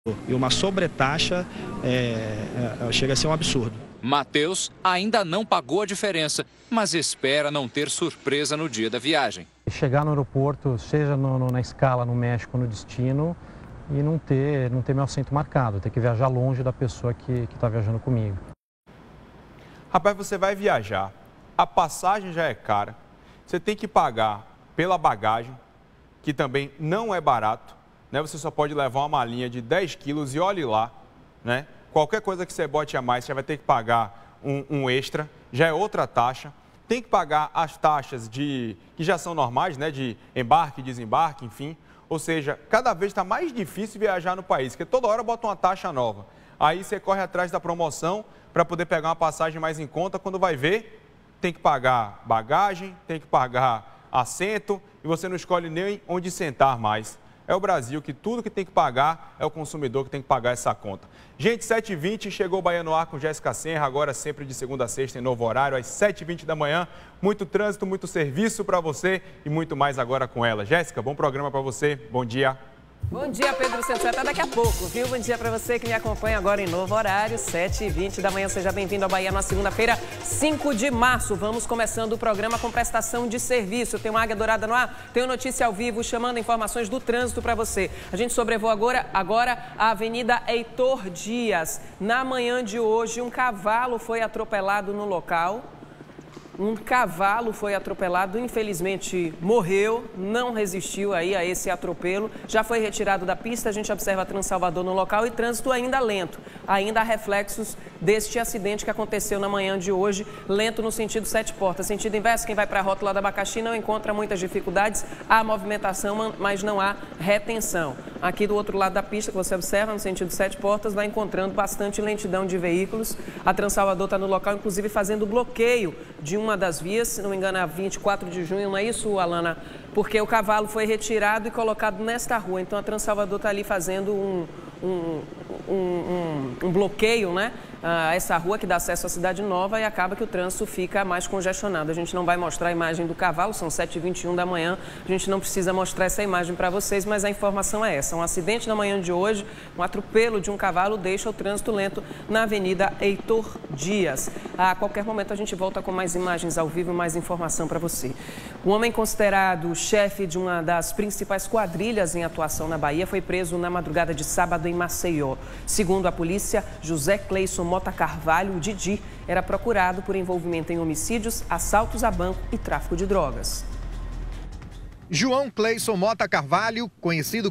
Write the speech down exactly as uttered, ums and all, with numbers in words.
E uma sobretaxa é, é, chega a ser um absurdo. Matheus ainda não pagou a diferença, mas espera não ter surpresa no dia da viagem. Chegar no aeroporto, seja no, no, na escala no México, no destino, e não ter, não ter meu assento marcado, ter que viajar longe da pessoa que está viajando comigo. Rapaz, você vai viajar, a passagem já é cara, você tem que pagar pela bagagem, que também não é barato, né? Você só pode levar uma malinha de dez quilos e olhe lá, né? Qualquer coisa que você bote a mais, você vai ter que pagar um, um extra, já é outra taxa. Tem que pagar as taxas de, que já são normais, né? De embarque, desembarque, enfim. Ou seja, cada vez está mais difícil viajar no país, porque toda hora bota uma taxa nova. Aí você corre atrás da promoção para poder pegar uma passagem mais em conta. Quando vai ver, tem que pagar bagagem, tem que pagar assento e você não escolhe nem onde sentar mais. É o Brasil que tudo que tem que pagar é o consumidor que tem que pagar essa conta. Gente, sete e vinte, chegou o Bahia no Ar com Jéssica Senra, agora sempre de segunda a sexta em novo horário, às sete e vinte da manhã. Muito trânsito, muito serviço para você e muito mais agora com ela. Jéssica, bom programa para você, bom dia. Bom dia, Pedro Santos. Até daqui a pouco, viu? Bom dia para você que me acompanha agora em novo horário, sete e vinte da manhã. Seja bem-vindo ao Bahia na segunda-feira, cinco de março. Vamos começando o programa com prestação de serviço. Tem uma Águia Dourada no ar, tem notícia ao vivo chamando informações do trânsito para você. A gente sobrevoa agora, agora a Avenida Heitor Dias. Na manhã de hoje, um cavalo foi atropelado no local. Um cavalo foi atropelado, infelizmente morreu, não resistiu aí a esse atropelo. Já foi retirado da pista, a gente observa Transalvador no local e trânsito ainda lento. Ainda há reflexos deste acidente que aconteceu na manhã de hoje, lento no sentido Sete Portas. Sentido inverso, quem vai para a rótula da Abacaxi não encontra muitas dificuldades, há movimentação, mas não há retenção. Aqui do outro lado da pista, que você observa, no sentido Sete Portas, vai encontrando bastante lentidão de veículos. A Transalvador está no local, inclusive fazendo bloqueio de uma das vias, se não me engano, a vinte e quatro de junho, não é isso, Alana? Porque o cavalo foi retirado e colocado nesta rua. Então a Transalvador está ali fazendo um, um, um, um, um bloqueio, né? A essa rua que dá acesso à Cidade Nova e acaba que o trânsito fica mais congestionado. A gente não vai mostrar a imagem do cavalo, são sete e vinte e um da manhã, a gente não precisa mostrar essa imagem para vocês, mas a informação é essa. Um acidente na manhã de hoje, um atropelo de um cavalo deixa o trânsito lento na Avenida Heitor Dias. A qualquer momento a gente volta com mais imagens ao vivo, mais informação para você. O homem considerado chefe de uma das principais quadrilhas em atuação na Bahia foi preso na madrugada de sábado em Maceió. Segundo a polícia, José Cleison Mota Carvalho, o Didi, era procurado por envolvimento em homicídios, assaltos a banco e tráfico de drogas. João Cleison Mota Carvalho, conhecido